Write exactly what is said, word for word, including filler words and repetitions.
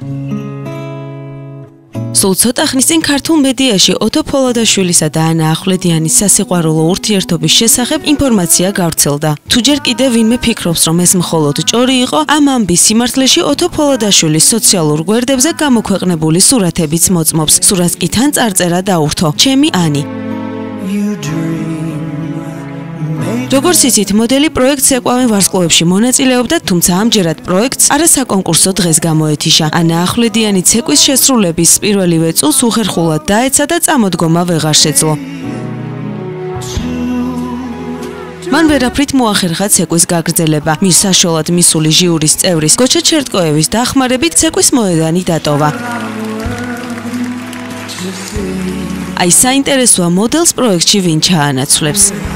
სულ ცოტა ხნის წინ ქართულ მედიაში ოტო ფოლადაშვილისა და ანა ახვლედიანის სასიყვარულო ურთიერთობის შესახებ ინფორმაცია გავრცელდა. თუ ჯერ კიდევ ვინმე ფიქრობს, რომ ეს მხოლოდ ჭორი იყო, ამ ამბის სიმართლეში ოტო ფოლადაშვილის სოციალურ გვერდებზე გამოქვეყნებული სურათებიც მოწმობს. სურათს კი თან წარწერა დაურთო: ჩემი ანი. როგორც იცით, მოდელი პროექტს ეკვავენ ვარსკვლავებში მონაწილეობდა, თუმცა ამჯერად პროექტს არასაკონკურსო დღეს გამოეთიშა. ანა ახვლედიანი ცეკვის შესრულების პირველივე წუთს უხერხულად დაეცა და წამოდგომა ვეღარ შეძლო. მან ვერაფრით მოახერხა ცეკვის გაგრძელება. მის საშუალად მისული ჟიურის წევრის გოჩა ჩერტკოევის დახმარებით ცეკვის მოედანი დატოვა. აი საინტერესოა, მოდელს პროექტში ვინ ჩაანაცვლებს.